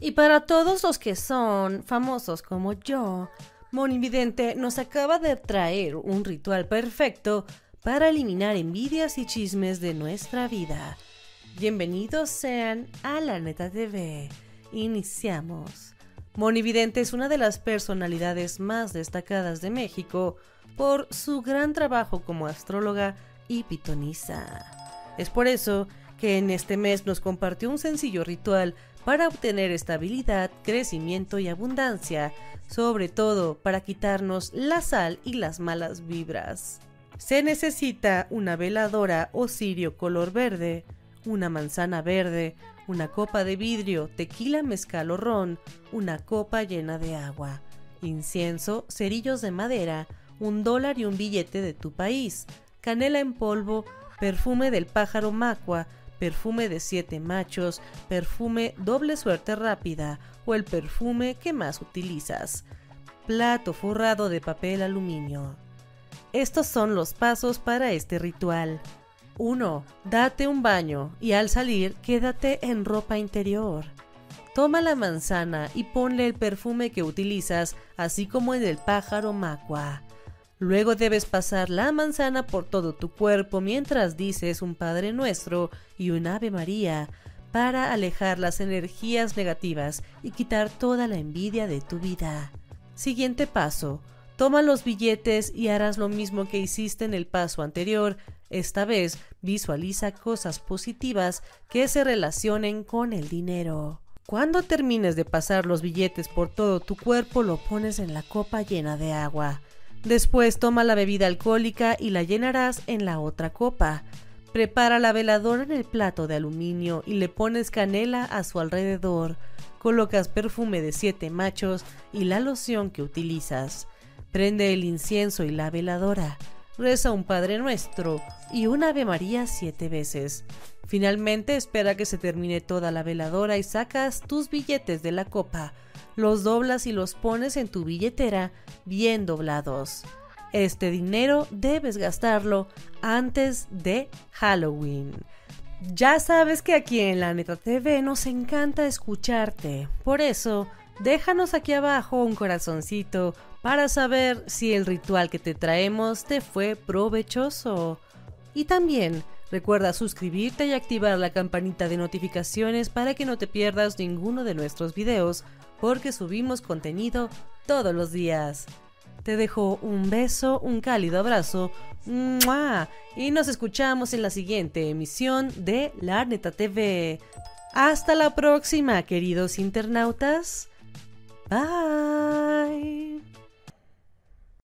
Y para todos los que son famosos como yo, Monividente nos acaba de traer un ritual perfecto para eliminar envidias y chismes de nuestra vida. Bienvenidos sean a La Neta TV. Iniciamos. Monividente es una de las personalidades más destacadas de México por su gran trabajo como astróloga y pitonisa. Es por eso que en este mes nos compartió un sencillo ritual para obtener estabilidad, crecimiento y abundancia, sobre todo para quitarnos la sal y las malas vibras. Se necesita una veladora o cirio color verde, una manzana verde, una copa de vidrio, tequila, mezcal o ron, una copa llena de agua, incienso, cerillos de madera, $1 y un billete de tu país, canela en polvo, perfume del pájaro macua, perfume de 7 machos, perfume doble suerte rápida o el perfume que más utilizas. Plato forrado de papel aluminio. Estos son los pasos para este ritual. 1. Date un baño y al salir quédate en ropa interior. Toma la manzana y ponle el perfume que utilizas, así como el del pájaro macua. Luego debes pasar la manzana por todo tu cuerpo mientras dices un Padre Nuestro y un Ave María para alejar las energías negativas y quitar toda la envidia de tu vida. Siguiente paso. Toma los billetes y harás lo mismo que hiciste en el paso anterior. Esta vez visualiza cosas positivas que se relacionen con el dinero. Cuando termines de pasar los billetes por todo tu cuerpo, lo pones en la copa llena de agua. Después toma la bebida alcohólica y la llenarás en la otra copa. Prepara la veladora en el plato de aluminio y le pones canela a su alrededor. Colocas perfume de 7 machos y la loción que utilizas. Prende el incienso y la veladora. Reza un Padre Nuestro y un Ave María 7 veces. Finalmente espera que se termine toda la veladora y sacas tus billetes de la copa. Los doblas y los pones en tu billetera bien doblados. Este dinero debes gastarlo antes de Halloween. Ya sabes que aquí en La Neta TV nos encanta escucharte. Por eso, déjanos aquí abajo un corazoncito para saber si el ritual que te traemos te fue provechoso. Y también recuerda suscribirte y activar la campanita de notificaciones para que no te pierdas ninguno de nuestros videos, porque subimos contenido todos los días. Te dejo un beso, un cálido abrazo, ¡mua! Y nos escuchamos en la siguiente emisión de La Neta TV. Hasta la próxima, queridos internautas. Bye.